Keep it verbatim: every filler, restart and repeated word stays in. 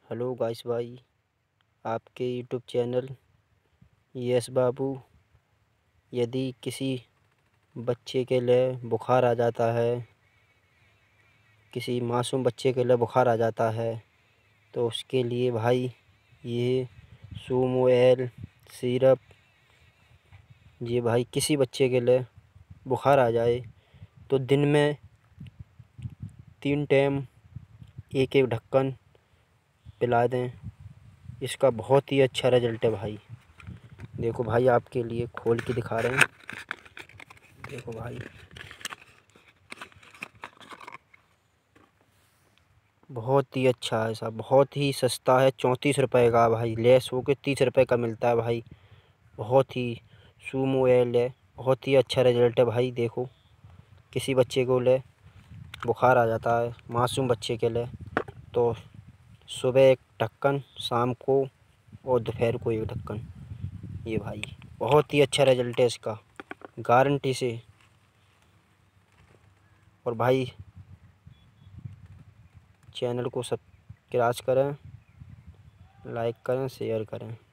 Hello guys भाई, आपके YouTube channel yes बाबू। यदि किसी बच्चे के लिए बुखार आ जाता है, किसी मासूम बच्चे के लिए बुखार आ जाता है, तो उसके लिए भाई ये सूमोएल सिरप, ये भाई किसी बच्चे के लिए बुखार आ जाए तो दिन में तीन टाइम एक एक ढक्कन पिला दें। इसका बहुत ही अच्छा रिजल्ट है भाई। देखो भाई, आपके लिए खोल के दिखा रहे हैं। देखो भाई, बहुत ही अच्छा है साहब, बहुत ही सस्ता है। चौंतीस रुपए का भाई, लेस होके तीस रुपए का मिलता है भाई। बहुत ही सूमो ऑयल है, बहुत ही अच्छा रिजल्ट है भाई। देखो, किसी बच्चे को ले बुखार आ जाता है, मासूम बच्चे के लिए, तो सुबह एक ढक्कन, शाम को और दोपहर को एक ढक्कन। ये भाई बहुत ही अच्छा रिजल्ट है इसका, गारंटी से। और भाई चैनल को सब्सक्राइब करें, लाइक करें, शेयर करें।